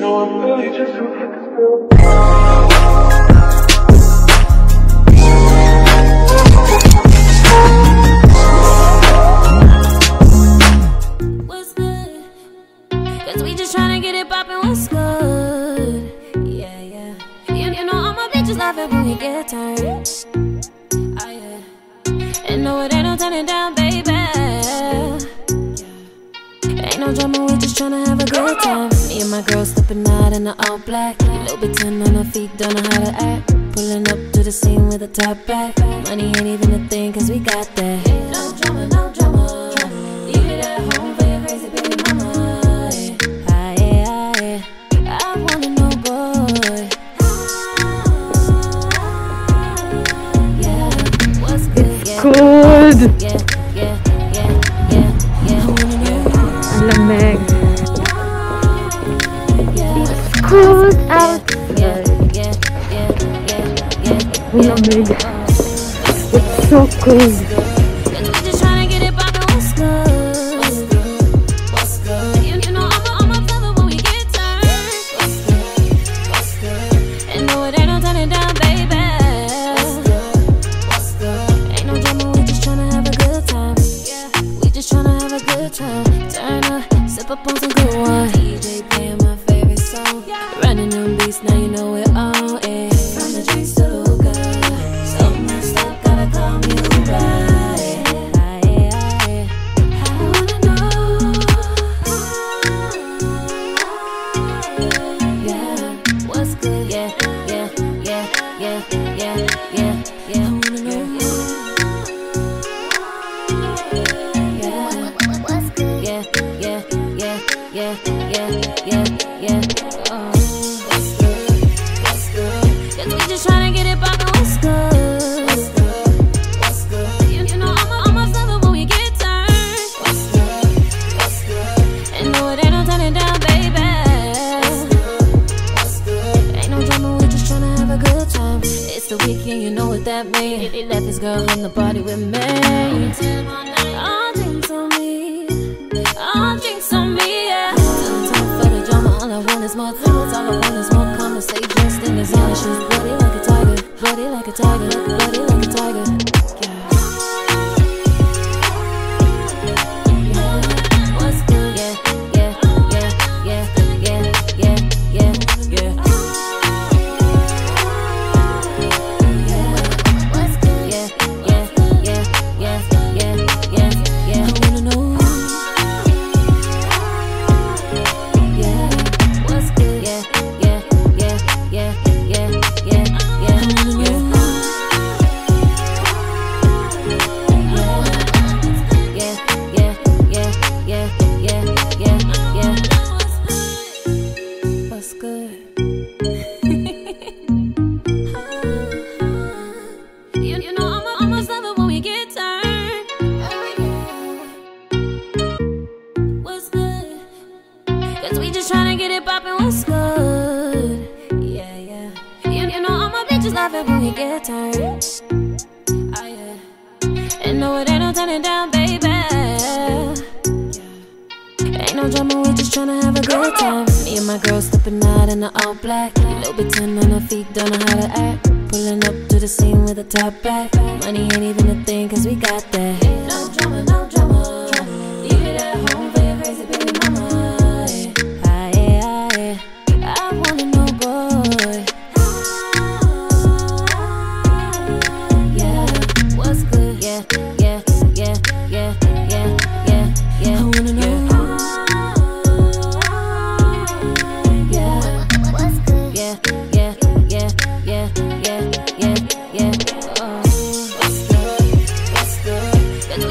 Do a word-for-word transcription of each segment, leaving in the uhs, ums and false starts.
No, I'm really just a What's good? Cause we just tryna get it poppin', what's good? Yeah, yeah. You, you know all my bitches love it when we get turned. Oh, yeah. And no, it ain't no turning down, baby. Yeah. Ain't no drama, we just tryna have a good time. Me and my girl stepping out in the all black. Little bit ten on her feet, don't know how to act. Pulling up to the scene with a top back. Money ain't even a thing, cause we got that. No drama, no drama. Leave it at home for your crazy baby mama. Yeah. Ah, yeah, ah, yeah. I wanna know, boy. Yeah, what's good? Yeah, Good! yeah, yeah, yeah, yeah, yeah. I wanna know. Lamig. It's cold outside. Lamig. It's so cold. Up on some good wine. D J playing my favorite song. Running them beats, now you know it all. Eh. From the drinks to the hookah. So messed up, gotta call me Uber. Eh. Eh, eh. I wanna know. Yeah, what's good? Yeah, yeah, yeah, yeah, yeah, yeah, yeah. I wanna know. Yeah, what's good? Yeah, yeah. Yeah, yeah, yeah, yeah, yeah. Oh, what's good? What's good? Cause we just tryna get it poppin', what's good? What's good? What's good? You, you know I'm almost love it when we get turned. What's good? What's good? And no, it ain't no turning down, baby. What's good? What's good? Ain't no drama, we just tryna have a good time. It's the weekend, you know what that means. He left his girl in the party with me. All drinks on me. All drinks on me, yeah. Too tough for the drama, all I want is more thoughts. All I want is more conversation. Still is on, she's bloody like a tiger. Bloody like a tiger, bloody like a tiger. Yeah. Yeah. What's good? Yeah, yeah, yeah, yeah, yeah, yeah, yeah, yeah. Yeah. What's good? Yeah, yeah, yeah, yeah, yeah, yeah, yeah. I wanna know. When we get turned, oh yeah, and no, it ain't no turning down, baby. Yeah. Ain't no drama, we just tryna have a good time. Me and my girl stepping out in the all black. Little bit ten on her feet, don't know how to act. Pulling up to the scene with a top back. Money ain't even a thing, cause we got that. No drama, no drama. Leave it at home for your crazy baby mama. Yeah. Ah, yeah, ah, yeah. I wanna know, boy. Yeah, yeah, yeah, yeah, yeah, yeah, yeah. I wanna know. Yeah, what's good? Yeah, yeah, yeah, yeah, yeah, yeah, yeah. Oh, what's good? What's good?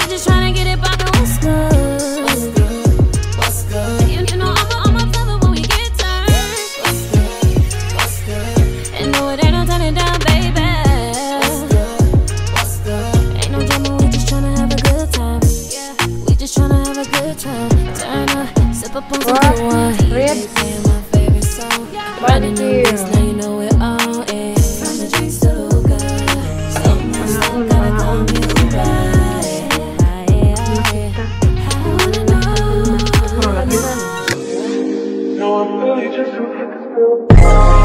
You just don't hit the spell.